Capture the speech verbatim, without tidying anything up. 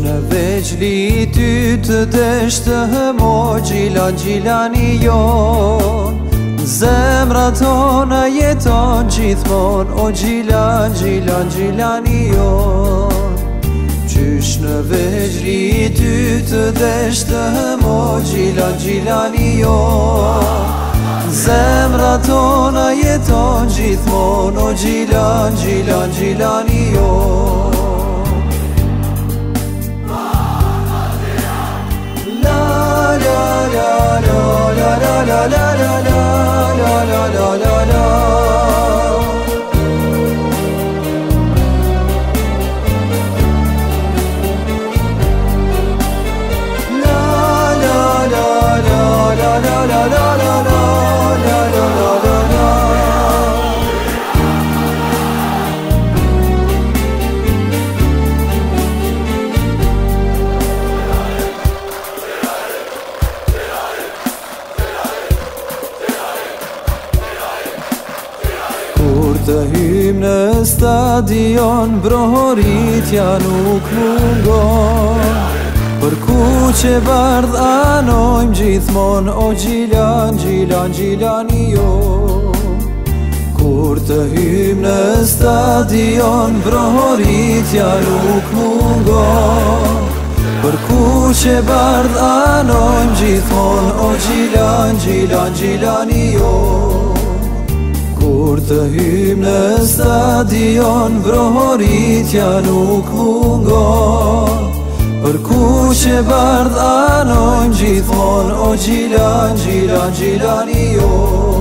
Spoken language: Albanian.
në veçli ty të deshtëm o Gjilan Gjilani jon. Zemra tona jeton gjithmon o Gjilan, Gjilan, Gjilani jon. Qysh në veçli ty të deshtëm o Gjilan Gjilani jon. Zemra tona jeton gjithmon o Gjilan, Gjilan, Gjilani jon. La la la la la la la la. Të hym në stadion, brohoritja nuk mungon. Për kuqe bardh anojmë gjithmon o Gjilan, Gjilan, Gjilani jon. Kur të hym në stadion, brohoritja nuk mungon. Për kuqe bardh anojmë gjithmon o Gjilan, Gjilan, Gjilani jon. Kur të hym në stadion, brohoritja nuk mungon. Për kuqe bardh anojmë gjithmon o Gjilan, Gjilan, Gjilani jon.